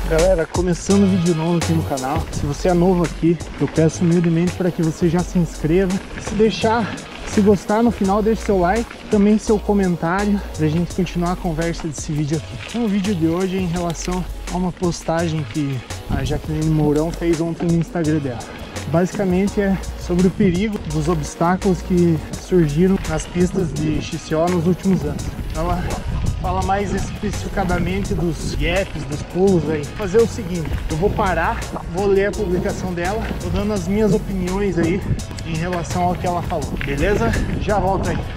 Galera, começando um vídeo novo aqui no canal. Se você é novo aqui, eu peço humildemente para que você já se inscreva. Se gostar, no final deixe seu like, também seu comentário, para a gente continuar a conversa desse vídeo aqui. Então, o vídeo de hoje é em relação a uma postagem que a Jaqueline Mourão fez ontem no Instagram dela. Basicamente é sobre o perigo dos obstáculos que surgiram nas pistas de XCO nos últimos anos. Ela fala mais especificadamente dos gaps, dos pulos aí. Vou fazer o seguinte, eu vou parar, vou ler a publicação dela, vou dando as minhas opiniões aí em relação ao que ela falou, beleza? Já volto aí.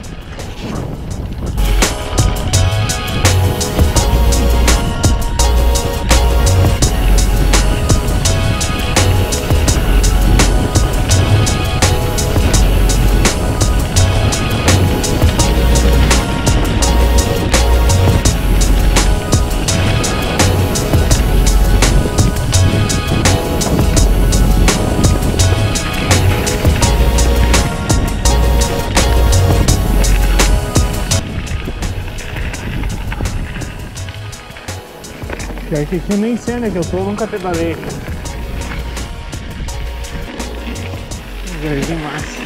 Pior que aqui nem sei, né, que eu nunca pedalei. Jardim massa.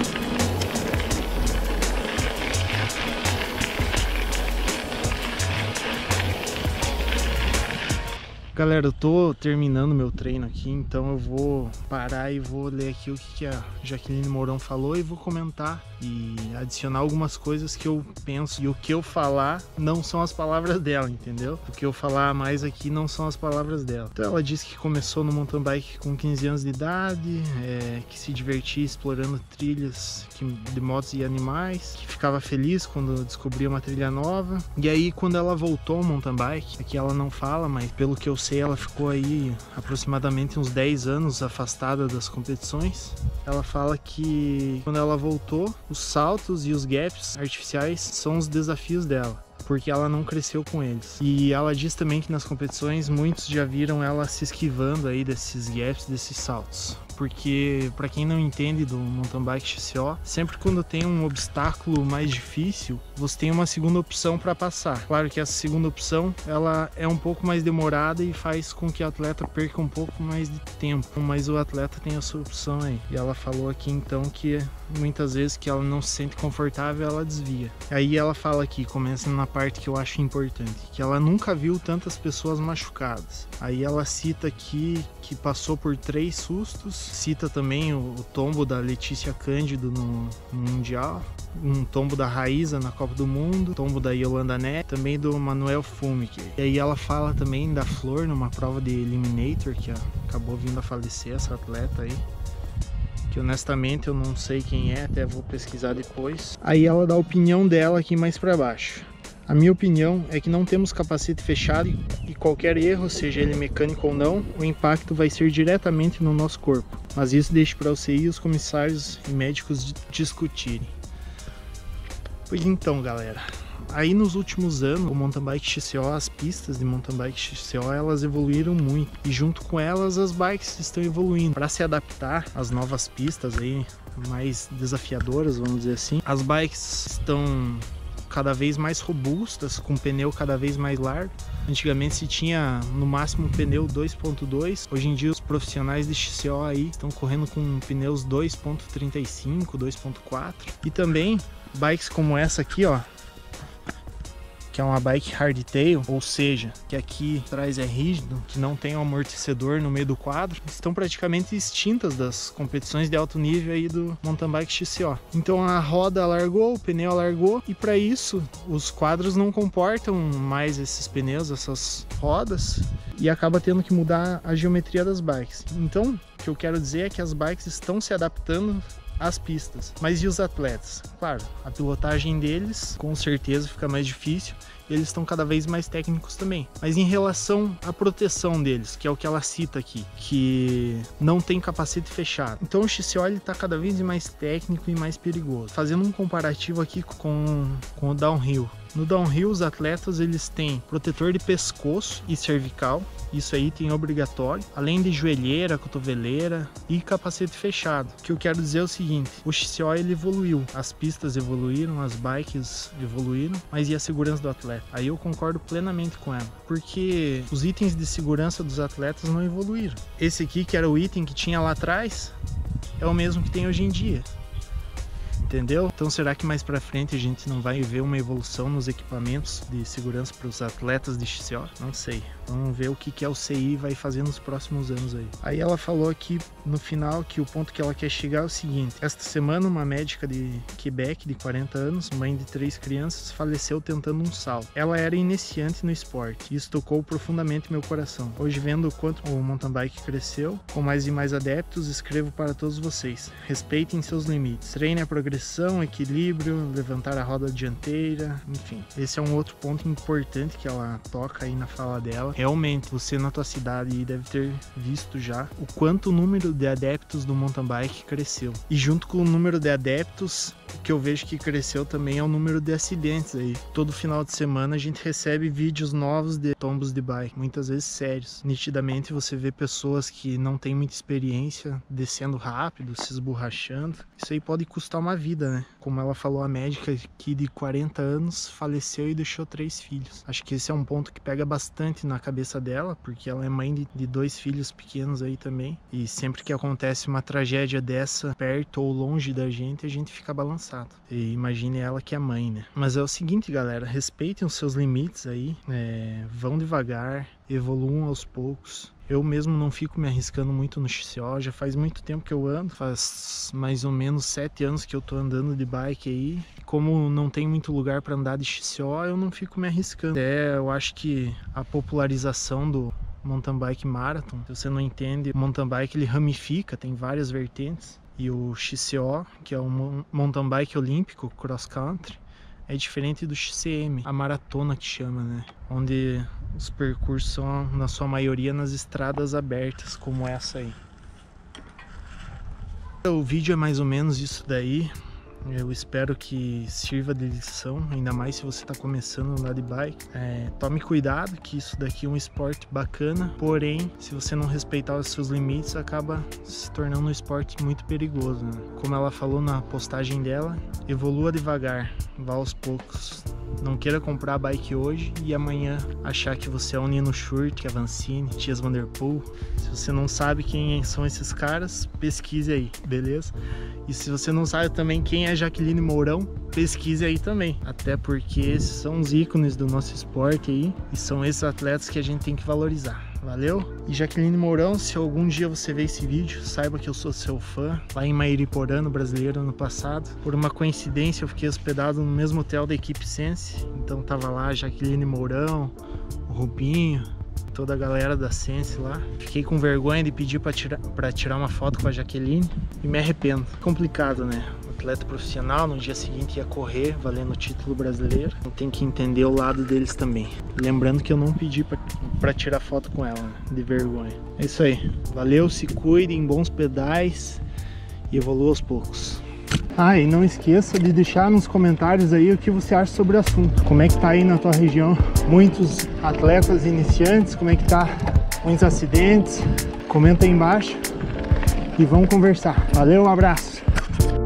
Galera, eu tô terminando meu treino aqui, então eu vou parar e vou ler aqui o que a Jaqueline Mourão falou e vou comentar e adicionar algumas coisas que eu penso. E o que eu falar não são as palavras dela, entendeu? O que eu falar mais aqui não são as palavras dela. Então ela disse que começou no mountain bike com 15 anos de idade, que se divertia explorando trilhas de motos e animais, que ficava feliz quando descobria uma trilha nova. E aí quando ela voltou ao mountain bike, aqui ela não fala, mas pelo que eu sei, ela ficou aí aproximadamente uns 10 anos afastada das competições. Ela fala que quando ela voltou, os saltos e os gaps artificiais são os desafios dela, porque ela não cresceu com eles. E ela diz também que nas competições muitos já viram ela se esquivando aí desses gaps, desses saltos. Porque, para quem não entende do mountain bike XCO, sempre quando tem um obstáculo mais difícil, você tem uma segunda opção para passar. Claro que essa segunda opção, ela é um pouco mais demorada e faz com que o atleta perca um pouco mais de tempo, mas o atleta tem a sua opção aí. E ela falou aqui então que muitas vezes que ela não se sente confortável, ela desvia. Aí ela fala aqui, começa na parte que eu acho importante, que ela nunca viu tantas pessoas machucadas. Aí ela cita aqui que passou por 3 sustos, cita também o tombo da Letícia Cândido no Mundial, um tombo da Raíza na Copa do Mundo, tombo da Yolanda Neto, também do Manuel Fumic. E aí ela fala também da Flor numa prova de Eliminator, que acabou vindo a falecer essa atleta aí, que honestamente eu não sei quem é, até vou pesquisar depois. Aí ela dá a opinião dela aqui mais para baixo. A minha opinião é que não temos capacete fechado e qualquer erro, seja ele mecânico ou não, o impacto vai ser diretamente no nosso corpo. Mas isso deixa para você e os comissários e médicos discutirem. Pois então, galera, aí nos últimos anos, o mountain bike XCO, as pistas de mountain bike XCO, elas evoluíram muito. E junto com elas, as bikes estão evoluindo. Para se adaptar às novas pistas aí, mais desafiadoras, vamos dizer assim, as bikes estão cada vez mais robustas, com pneu cada vez mais largo. Antigamente se tinha no máximo pneu 2.2, hoje em dia os profissionais de XCO aí estão correndo com pneus 2.35, 2.4. E também bikes como essa aqui, ó, que é uma bike hardtail, ou seja, que aqui atrás é rígido, que não tem um amortecedor no meio do quadro, estão praticamente extintas das competições de alto nível aí do mountain bike XCO. Então a roda alargou, o pneu alargou, e para isso os quadros não comportam mais esses pneus, essas rodas, e acaba tendo que mudar a geometria das bikes. Então o que eu quero dizer é que as bikes estão se adaptando as pistas. Mas e os atletas? Claro, a pilotagem deles com certeza fica mais difícil, eles estão cada vez mais técnicos também. Mas em relação à proteção deles, que é o que ela cita aqui, que não tem capacete fechado. Então o XCO está cada vez mais técnico e mais perigoso. Fazendo um comparativo aqui com o downhill. No downhill, os atletas eles têm protetor de pescoço e cervical, isso aí tem obrigatório, além de joelheira, cotoveleira e capacete fechado. O que eu quero dizer é o seguinte: o XCO ele evoluiu, as pistas evoluíram, as bikes evoluíram, mas e a segurança do atleta? atleta. Aí eu concordo plenamente com ela, porque os itens de segurança dos atletas não evoluíram. Esse aqui, que era o item que tinha lá atrás, é o mesmo que tem hoje em dia. Entendeu? Então será que mais pra frente a gente não vai ver uma evolução nos equipamentos de segurança para os atletas de XCO? Não sei. Vamos ver o que a UCI vai fazer nos próximos anos aí. Aí ela falou aqui no final que o ponto que ela quer chegar é o seguinte: esta semana uma médica de Quebec de 40 anos, mãe de 3 crianças, faleceu tentando um salto. Ela era iniciante no esporte e isso tocou profundamente meu coração. Hoje, vendo o quanto o mountain bike cresceu, com mais e mais adeptos, escrevo para todos vocês: respeitem seus limites, treine a progressão, equilíbrio, levantar a roda dianteira, enfim. Esse é um outro ponto importante que ela toca aí na fala dela. Realmente, você na tua cidade deve ter visto já o quanto o número de adeptos do mountain bike cresceu. E junto com o número de adeptos, o que eu vejo que cresceu também é o número de acidentes aí. Todo final de semana a gente recebe vídeos novos de tombos de bike, muitas vezes sérios. Nitidamente você vê pessoas que não têm muita experiência descendo rápido, se esborrachando. Isso aí pode custar uma vida, né? Como ela falou, a médica aqui de 40 anos faleceu e deixou 3 filhos. Acho que esse é um ponto que pega bastante na cabeça dela, porque ela é mãe de 2 filhos pequenos aí também. E sempre que acontece uma tragédia dessa perto ou longe da gente, a gente fica balançado. E imagine ela que é mãe, né? Mas é o seguinte, galera, respeitem os seus limites aí, vão devagar, evoluam aos poucos. Eu mesmo não fico me arriscando muito no XCO, já faz muito tempo que eu ando, faz mais ou menos 7 anos que eu tô andando de bike aí. Como não tem muito lugar para andar de XCO, eu não fico me arriscando. Eu acho que a popularização do mountain bike marathon, se você não entende, o mountain bike ele ramifica, tem várias vertentes. E o XCO, que é o mountain bike olímpico cross country, é diferente do XCM, a maratona que chama, né? Onde os percursos são, na sua maioria, nas estradas abertas, como essa aí. O vídeo é mais ou menos isso daí. Eu espero que sirva de lição, ainda mais se você está começando a andar de bike. Tome cuidado, que isso daqui é um esporte bacana, porém, se você não respeitar os seus limites, acaba se tornando um esporte muito perigoso, né? Como ela falou na postagem dela, evolua devagar, vá aos poucos. Não queira comprar a bike hoje e amanhã achar que você é o Nino Schurter, que é Vancini, Thies Van Der Poel. Se você não sabe quem são esses caras, pesquise aí, beleza? E se você não sabe também quem é Jaqueline Mourão, pesquise aí também. Até porque esses são os ícones do nosso esporte aí, e são esses atletas que a gente tem que valorizar. Valeu? E Jaqueline Mourão, se algum dia você ver esse vídeo, saiba que eu sou seu fã. Lá em Mairiporã, no Brasileiro, ano passado, por uma coincidência eu fiquei hospedado no mesmo hotel da equipe Sense. Então tava lá a Jaqueline Mourão, o Rubinho, toda a galera da Sense lá. Fiquei com vergonha de pedir pra tirar uma foto com a Jaqueline e me arrependo. Complicado, né? Atleta profissional, no dia seguinte ia correr valendo o título brasileiro. Tem que entender o lado deles também. Lembrando que eu não pedi pra tirar foto com ela, né? De vergonha. É isso aí. Valeu, se cuidem, bons pedais e evolua aos poucos. E não esqueça de deixar nos comentários aí o que você acha sobre o assunto. Como é que tá aí na tua região? Muitos atletas iniciantes, como é que tá? Muitos acidentes? Comenta aí embaixo e vamos conversar. Valeu, um abraço!